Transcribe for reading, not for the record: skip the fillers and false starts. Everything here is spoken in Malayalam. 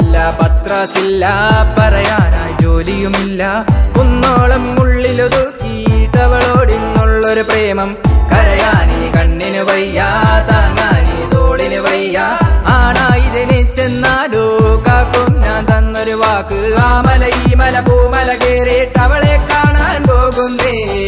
പത്രമില്ല പത്രസില്ല പറയാനായി ജോലിയുമില്ല കുന്നോളം ഉള്ളിലൊതുക്കിയിട്ടവളോടിന്നുള്ളൊരു പ്രേമം കരയാനീ കണ്ണിന് വയ്യ താങ്ങാനീ തോളിന് വയ്യ ആണായി ജനിച്ചെന്നാലോ കാക്കും ഞാൻ തന്നൊരു വാക്ക് ആ മല ഈ മല പൂമല കേറിയിട്ടവളെ കാണാൻ പോകുന്നേ